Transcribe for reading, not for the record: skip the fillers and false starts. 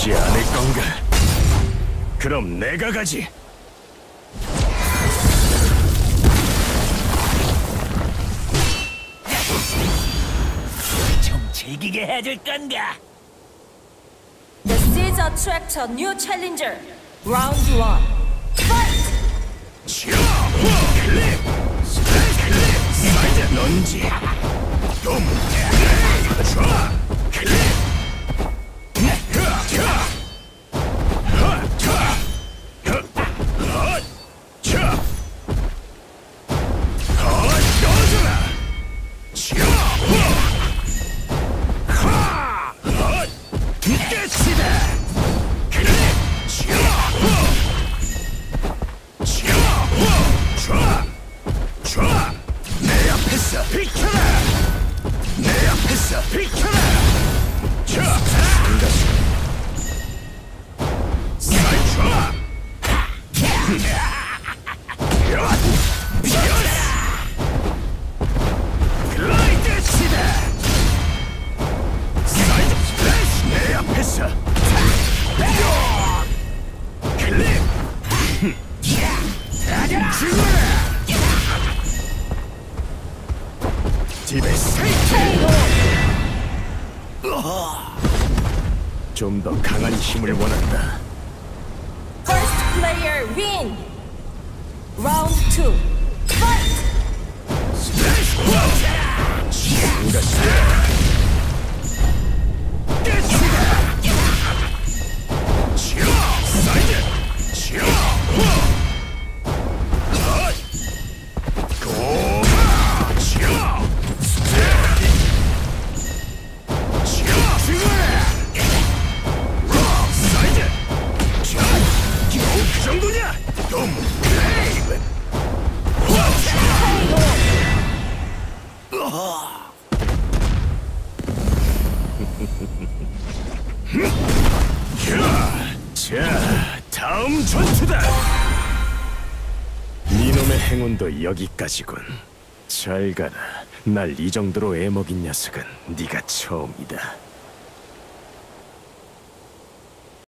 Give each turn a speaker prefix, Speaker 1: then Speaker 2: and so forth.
Speaker 1: 주지 않을 건가? 그럼 내가 가지.
Speaker 2: 좀 즐기게 해줄 건가?
Speaker 3: The seeds attract a new challenger. Round 1. Fight!
Speaker 1: 클립! 클립! 사이드 런지! 돔! 촤! 클립! 내 앞에서 비켜라! 내 앞에서 비켜라! 자! 사이트라! 글라이드 시대! 사이드 스플래시! 내 앞에서 클립! 죽어라! 집에 좀 더 강한 힘을 원한다.
Speaker 3: First player win. Round 2. Fight!
Speaker 1: 스플래시! 자, 다음 전투다. 이놈의 행운도 여기까지군. 잘 가라. 날 이 정도로 애먹인 녀석은 네가 처음이다.